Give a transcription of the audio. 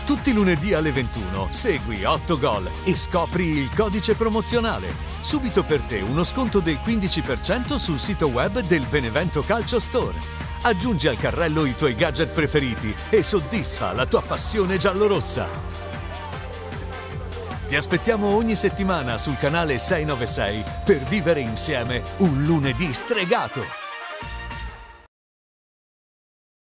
Tutti i lunedì alle 21 segui 8 Gol e scopri il codice promozionale. Subito per te uno sconto del 15% sul sito web del Benevento Calcio Store. Aggiungi al carrello i tuoi gadget preferiti e soddisfa la tua passione giallorossa. Ti aspettiamo ogni settimana sul canale 696 per vivere insieme un lunedì stregato.